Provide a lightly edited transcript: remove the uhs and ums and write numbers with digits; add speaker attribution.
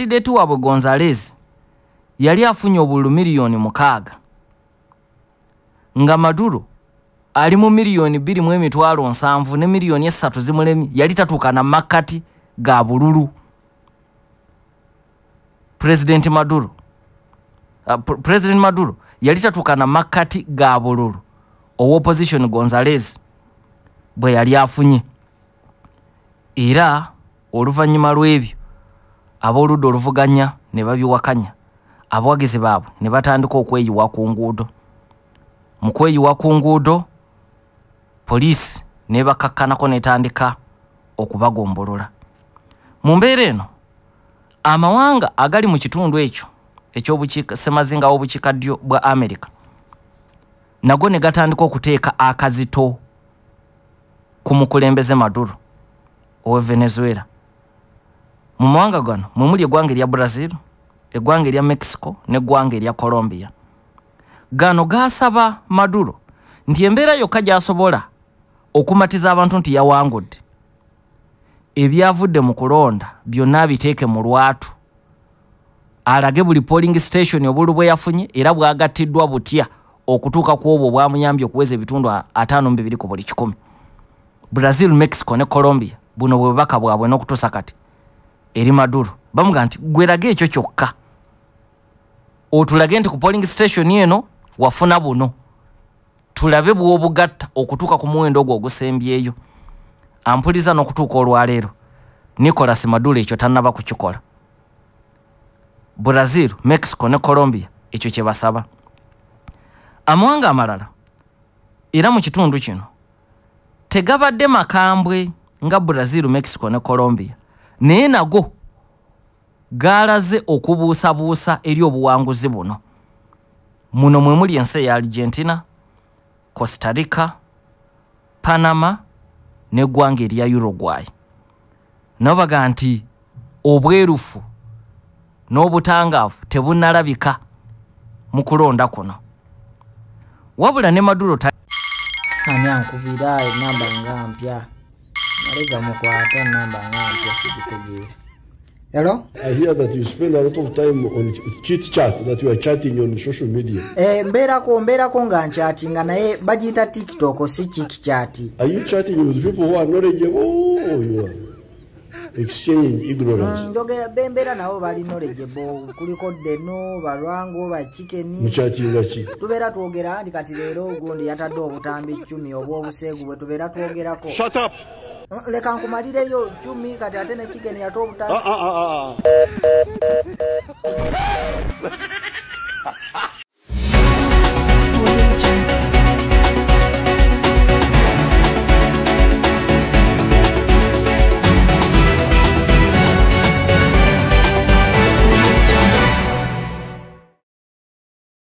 Speaker 1: candidate wabwe Gonzalez yali afunye obululu miliyoni 6 nga Maduro ali mu miliyoni 2.7 ne miliyoni 3 zimulemi yali tatuuka na makati ga bululu. President Maduro yali tatuuka na makati ga bululu opposition Gonzalez bwe yali afunye. Era oluvannyuma lw'ebyo ab'oludda oluvuganya ne babiwakanya, abawagizi baabwe ne batandika okweyiwa ku nguudo. Mu kweyiwa ku nguudo poliisi ne bakakkanako n'etandika okubagombolola. Mu mbeera eno amawanga agali mu kitundu ekyo eky'obukiikasemazinga w'obukiikaddyo bwa America nago ne gatandika okuteeka akazito ku mukulembeze Maduro owe Venezuela. Mu mawanga gano muli eggwanga erya Brazil, eggwanga erya Mexico n'eggwanga erya Colombia. Gano gasaba Maduro nti embeera yokka gy'asobola okumatiza abantu nti yawangudde, ebyavudde mu kulonda byonna biteeke mu lwatu, alage buli polling station obulu bwe yafunye era bwagattiddwa butya okutuuka ku obwo bwamuyambye okuweza ebitundu 5 ku buli 100. Brazil, Mexico ne Colombia buno bwe bubaka bwabwe n'okutuusa kati eri Maduro bamuga nti gwerage ekyo kyokka otulage nti ku polling station eno wafuna buno, tulabe bw'obugatta okutuuka ku muwendo ogwo ogusembyeyo. Ampuliza n'okutuuka olwaleero Nicolas Maduro ekyo tannaba kukikola. Brazil, Mexico ne Colombia ekyo kye basaba. Amawanga amalala era mu kitundu kino tegabadde makambwe nga Brazil, Mexico ne Colombia, naye nago galaze okubuusabuusa eri obuwanguzi buno. Muno mwe muli ensi ya Argentina, Costa Rica, Panama n'eggwanga erya Uruguay. Nabo baga nti obwerufu n'obutangaavu tebunnalabika mu kulonda kuno. Wabula ne Maduro
Speaker 2: ani ankubira enamba nga mpya nalega mukwata namba nga mpya sikutegeera. Hello?
Speaker 3: I hear that you spend a lot of time on chit chat, that you are chatting on social media.
Speaker 2: Mberako nga nchattinga naye bagiyita TikTok si chit chat.
Speaker 3: Are you chatting with people who are knowledgeable? Oh, you are exchange ignorance.
Speaker 2: Njogera bembera nabo bali knowledgeable kuliko deno balwango ba chicken.
Speaker 3: Muchatinga chi.
Speaker 2: Tubera twogera ndi kati leero gundi yatadde obutambi 10 obw'obusegu bwe tubera twogerako.
Speaker 3: Shut up.
Speaker 2: Leka nkumalireyo 10 kati ate ne chicken yato obutambi.